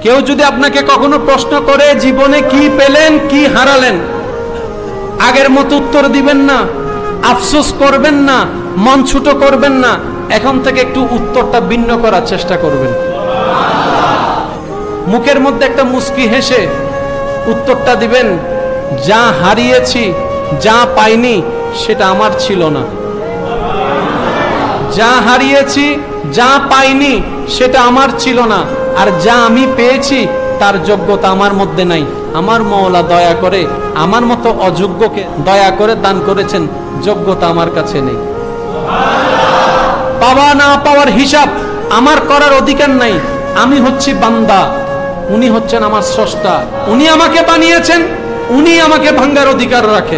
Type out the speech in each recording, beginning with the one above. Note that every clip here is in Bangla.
কেউ যদি আপনাকে কখনো প্রশ্ন করে জীবনে কি পেলেন কি হারালেন, আগের মতো উত্তর দিবেন না, আফসোস করবেন না, মন ছোট করবেন না। এখন থেকে একটু উত্তরটা ভিন্ন করার চেষ্টা করবেন। মুখের মধ্যে একটা মুস্কি হেসে উত্তরটা দিবেন, যা হারিয়েছি, যা পাইনি সেটা আমার ছিল না। যা হারিয়েছি, যা পাইনি সেটা আমার ছিল না, আর যা আমি পেয়েছি তার যোগ্যতা আমার মধ্যে নাই। আমার মওলা দয়া করে আমার মতো অযোগ্যকে দয়া করে দান করেছেন, যোগ্যতা আমার কাছে নেই। পাওয়া না পাওয়ার হিসাব আমার করার অধিকার নাই। আমি হচ্ছি বান্দা, উনি হচ্ছেন আমার স্রষ্টা। উনি আমাকে বানিয়েছেন, উনি আমাকে ভাঙ্গার অধিকার রাখে।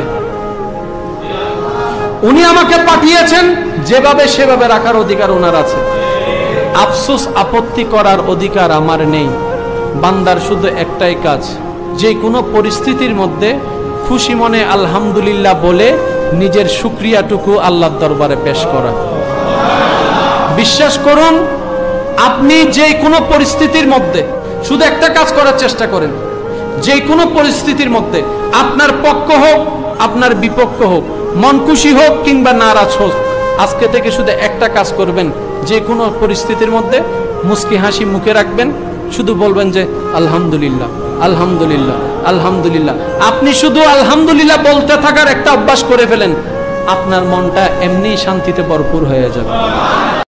উনি আমাকে পাঠিয়েছেন, যেভাবে সেভাবে রাখার অধিকার ওনার আছে। আফসোস আপত্তি করার অধিকার আমার নেই। বান্দার শুধু একটাই কাজ, যে কোনো পরিস্থিতির মধ্যে খুশি মনে আলহামদুলিল্লাহ বলে নিজের শুকরিয়াটুকু আল্লাহর দরবারে পেশ করা। বিশ্বাস করুন, আপনি যে কোনো পরিস্থিতির মধ্যে শুধু একটা কাজ করার চেষ্টা করেন। যে কোনো পরিস্থিতির মধ্যে আপনার পক্ষ হোক, আপনার বিপক্ষ হোক, মন খুশি হোক কিংবা নারাজ হোক, আজকে থেকে শুধু একটা কাজ করবেন। যে কোনো পরিস্থিতির মধ্যে মুস্কি হাসি মুখে রাখবেন, শুধু বলবেন যে আলহামদুলিল্লাহ, আলহামদুলিল্লাহ, আলহামদুলিল্লাহ। আপনি শুধু আলহামদুলিল্লাহ বলতে থাকার একটা অভ্যাস করে ফেলেন, আপনার মনটা এমনি শান্তিতে ভরপুর হয়ে যাবে।